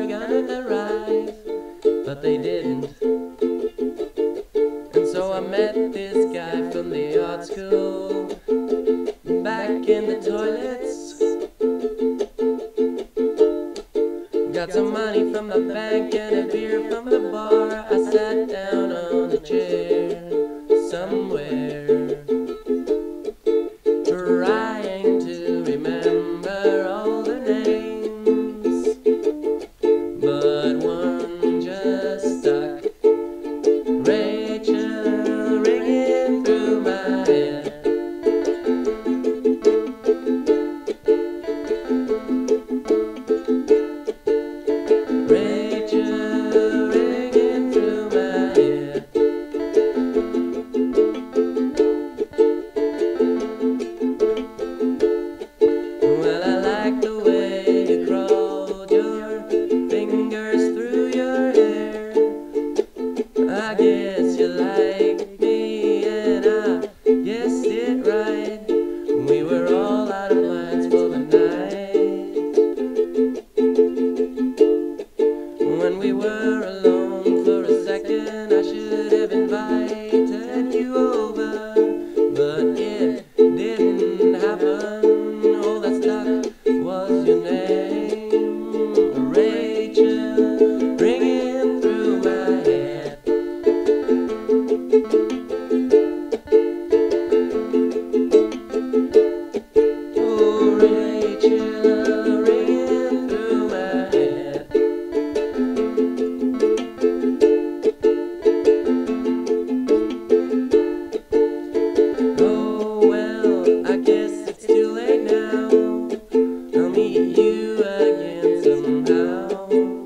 were gonna arrive, but they didn't. And so I met this guy from the art school back in the toilets. Got some money from the bank and a beer from the bar. I sat down on a chair somewhere, trying to remember all the names, but one just stuck. Rachel, ringing through my head. Rachel, ringing through my head. Well, I like the way you crawled your fingers through your hair. I guess you like me, and I guessed it right. We were all out of lines for the night. When we were alone for a second, I should have invited you over, but it didn't happen. All that stuck was your name, Rachel, ringing through my head. Oh, Rachel, ringing through my head. Oh, well, I guess it's too late now. I'll meet you again somehow.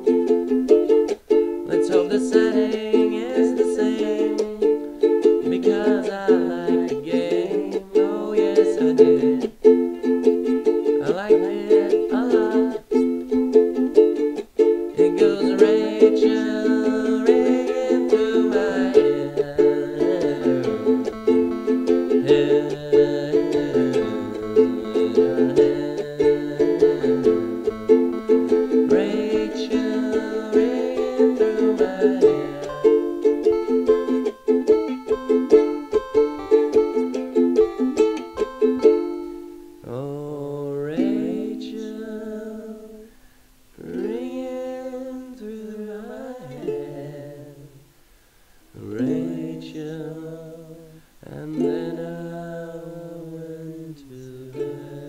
Let's hope the setting is the same, because I like the game. Oh, yes, I did. I liked it a lot. It goes Rachel, ringing through my head. Rachel, ringing through my head. Oh, Rachel, ringing through my head. Rachel, and then I went to bed.